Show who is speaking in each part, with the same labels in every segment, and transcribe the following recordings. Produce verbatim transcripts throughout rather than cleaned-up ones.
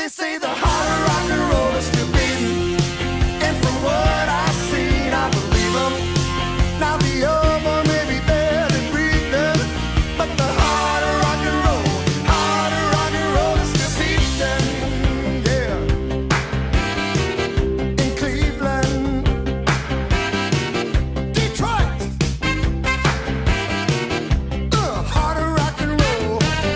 Speaker 1: say the harder rock and roll is to be. And from what I've seen, I believe them. Now the other may be barely breathing, but the harder rock and roll, harder rock and roll is to beaten. Yeah. In Cleveland, Detroit, uh, harder rock and roll.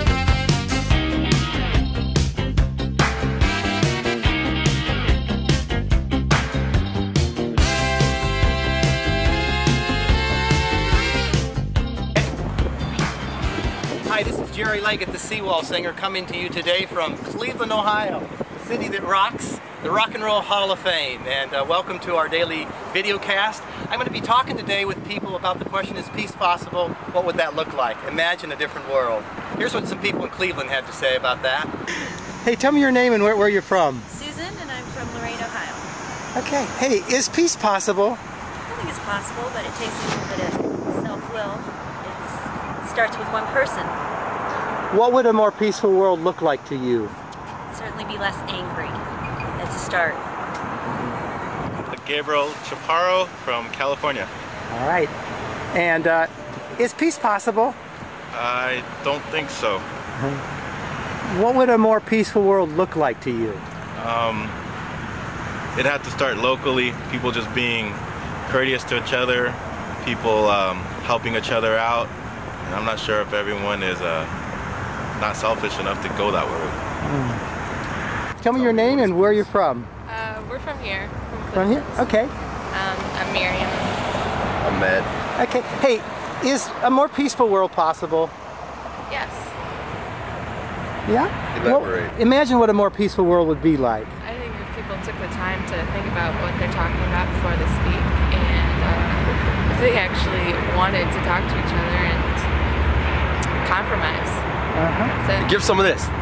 Speaker 2: Hi, this is Jerry Leggett, the Seawall Singer, coming to you today from Cleveland, Ohio, the city that rocks, the Rock and Roll Hall of Fame. And uh, welcome to our daily video cast. I'm going to be talking today with people about the question, is peace possible? What would that look like? Imagine a different world. Here's what some people in Cleveland had to say about that. Hey, tell me your name and where, where you're from.
Speaker 3: Susan, and I'm from Lorain, Ohio.
Speaker 2: Okay. Hey, is peace possible?
Speaker 3: I think it's possible, but it takes a little bit of self-will. It starts with one person.
Speaker 2: What would a more peaceful world look like to you?
Speaker 3: Certainly be less angry. That's a start.
Speaker 4: Gabriel Chaparro from California.
Speaker 2: All right. And uh, is peace possible?
Speaker 4: I don't think so.
Speaker 2: What would a more peaceful world look like to you?
Speaker 4: Um, it had to start locally, people just being courteous to each other, people um, helping each other out. And I'm not sure if everyone is uh, not selfish enough to go that way.
Speaker 2: Mm. Tell me your name and where you're from.
Speaker 5: Uh, we're from here. From,
Speaker 2: From here? Okay.
Speaker 5: Um, I'm Miriam.
Speaker 4: I'm Matt.
Speaker 2: Okay. Hey, is a more peaceful world possible?
Speaker 5: Yes.
Speaker 2: Yeah?
Speaker 4: Elaborate.
Speaker 2: Well, imagine what a more peaceful world would be like.
Speaker 5: I think if people took the time to think about what they're talking about before they speak, and uh, if they actually wanted to talk to each other and compromise.
Speaker 2: Uh-huh.
Speaker 5: That's it.
Speaker 4: Give some of this.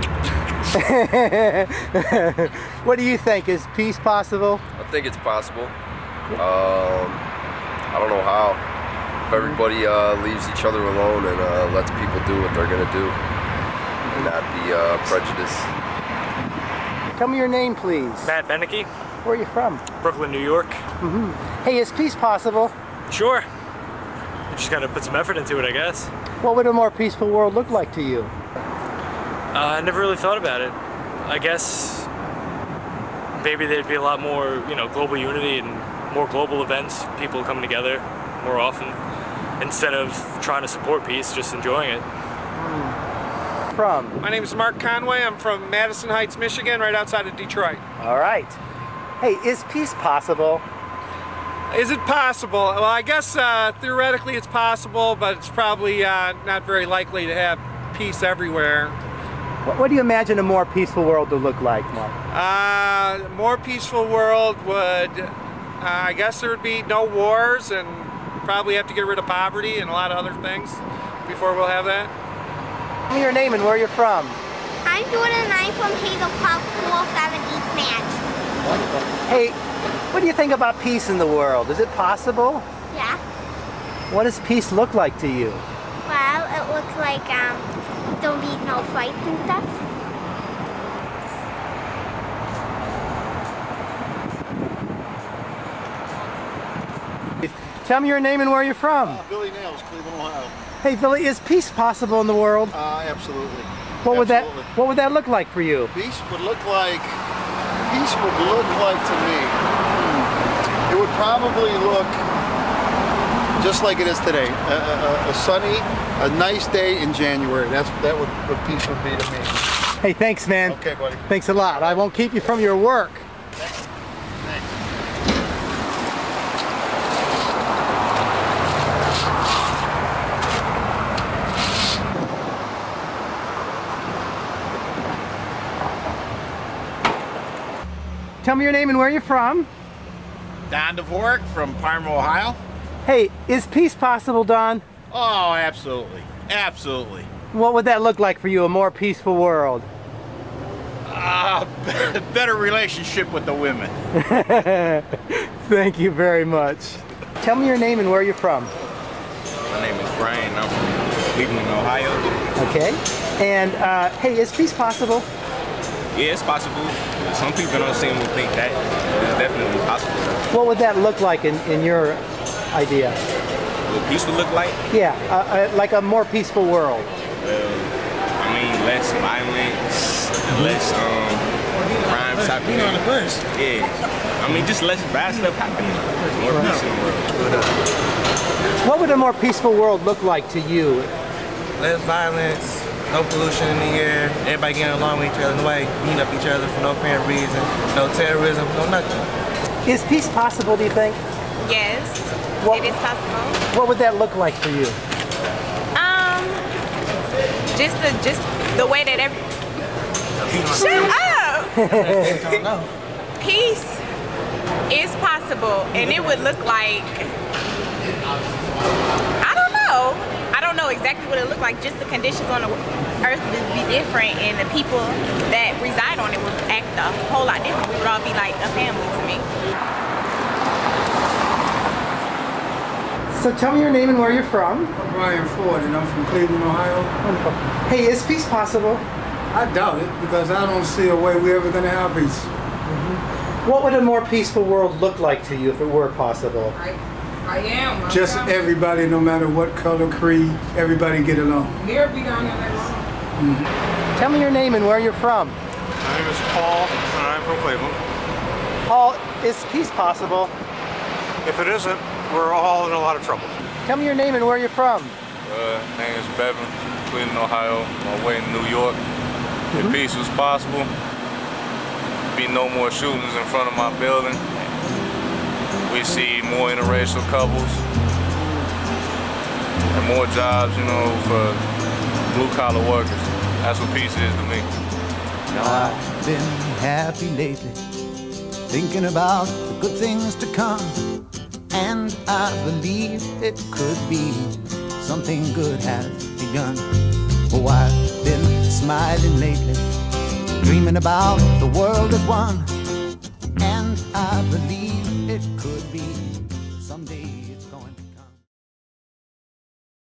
Speaker 2: What do you think? Is peace possible?
Speaker 6: I think it's possible. Um, I don't know how. If everybody uh, leaves each other alone and uh, lets people do what they're gonna do, and not be uh, prejudiced.
Speaker 2: Tell me your name, please.
Speaker 7: Matt Beneke,
Speaker 2: Where are you from?
Speaker 7: Brooklyn, New York.
Speaker 2: Mm-hmm. Hey, is peace possible?
Speaker 7: Sure. You just gotta put some effort into it, I guess.
Speaker 2: What would a more peaceful world look like to you?
Speaker 7: Uh, I never really thought about it. I guess maybe there'd be a lot more, you know, global unity and more global events, people coming together more often, instead of trying to support peace, just enjoying it.
Speaker 2: From?
Speaker 8: My name is Mark Conway. I'm from Madison Heights, Michigan, right outside of Detroit.
Speaker 2: All right. Hey, is peace possible?
Speaker 8: Is it possible? Well, I guess uh, theoretically it's possible, but it's probably uh, not very likely to have peace everywhere.
Speaker 2: What, what do you imagine a more peaceful world to look like, Mark?
Speaker 8: Uh, a more peaceful world would, uh, I guess there would be no wars, and probably have to get rid of poverty and a lot of other things before we'll have that.
Speaker 2: Tell me your name and where you're from.
Speaker 9: I'm Jordan and I'm from Hazel Park four seven East Match.
Speaker 2: Hey, what do you think about peace in the world? Is it possible?
Speaker 9: Yeah.
Speaker 2: What does peace look like to you?
Speaker 9: Well, it looks like um, there'll be no fights and stuff.
Speaker 2: Tell me your name and where you're from.
Speaker 10: Uh, Billy Nails, Cleveland, Ohio.
Speaker 2: Hey, Billy, is peace possible in the world?
Speaker 10: Uh, absolutely.
Speaker 2: What would that
Speaker 10: Absolutely.
Speaker 2: What would that look like for you?
Speaker 10: Peace would look like, peace would look like to me, it would probably look just like it is today. A, a, a sunny, a nice day in January. That's that would what peace would be to me.
Speaker 2: Hey, thanks, man.
Speaker 10: Okay, buddy.
Speaker 2: Thanks a lot. I won't keep you from your work.
Speaker 10: Thanks. Thanks.
Speaker 2: Tell me your name and where you're from.
Speaker 11: Don Dvorak from Parma, Ohio.
Speaker 2: Hey, is peace possible, Don?
Speaker 11: Oh, absolutely. Absolutely.
Speaker 2: What would that look like for you, a more peaceful world?
Speaker 11: Uh, better relationship with the women.
Speaker 2: Thank you very much. Tell me your name and where you're from.
Speaker 4: My name is Brian. I'm from Cleveland, Ohio.
Speaker 2: Okay. And uh, hey, is peace possible?
Speaker 12: Yeah, it's possible. Some people don't seem to think that. It's definitely possible.
Speaker 2: What would that look like in, in your idea?
Speaker 12: What peace would look like?
Speaker 2: Yeah, uh, uh, like a more peaceful world.
Speaker 12: Well, I mean, less violence, less um, crime type of thing. Yeah. I mean, just less bad stuff happening. More peace in the world.
Speaker 2: What would a more peaceful world look like to you?
Speaker 13: Less violence, no pollution in the air, everybody getting along with each other, nobody beating up each other for no apparent reason, no terrorism, no nothing.
Speaker 2: Is peace possible, do you think?
Speaker 14: Yes,
Speaker 2: what,
Speaker 14: it is possible.
Speaker 2: What would that look like for you?
Speaker 14: Um, just the just the way that every shut up. Peace is possible, and it would look like I don't know. I don't know exactly what it looked like. Just the conditions on the earth would be different, and the people that reside on it would act a whole lot different. We would all be like a family to me.
Speaker 2: So tell me your name and where you're from.
Speaker 15: I'm Brian Ford, and I'm from Cleveland, Ohio.
Speaker 2: Wonderful. Hey, is peace possible?
Speaker 15: I doubt it, because I don't see a way we're ever going to have peace.
Speaker 2: Mm-hmm. What would a more peaceful world look like to you if it were possible?
Speaker 16: I, I am.
Speaker 15: Just everybody, no matter what color, creed, everybody get along.
Speaker 16: Near be down here that long.
Speaker 2: Mm-hmm. Tell me your name and where you're from.
Speaker 17: My name is Paul, and I'm from Cleveland.
Speaker 2: Paul, is peace possible?
Speaker 17: If it isn't, we're all in a lot of trouble.
Speaker 2: Tell me your name and where you're from.
Speaker 18: Uh, my name is Bevan, Cleveland, Ohio. My way in New York.
Speaker 2: Mm-hmm.
Speaker 18: If peace was possible, be no more shootings in front of my building. We see more interracial couples and more jobs, you know, for blue-collar workers. That's what peace is to me.
Speaker 19: Now I've been happy lately, thinking about the good things to come, and I believe it could be something good has begun. Oh, I've been smiling lately, dreaming about the world as one, and I believe